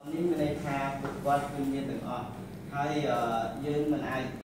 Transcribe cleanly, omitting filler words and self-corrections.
នេះមានន័យថាបុគ្គលគឺមានទាំងអស់ហើយយើងមិនអាច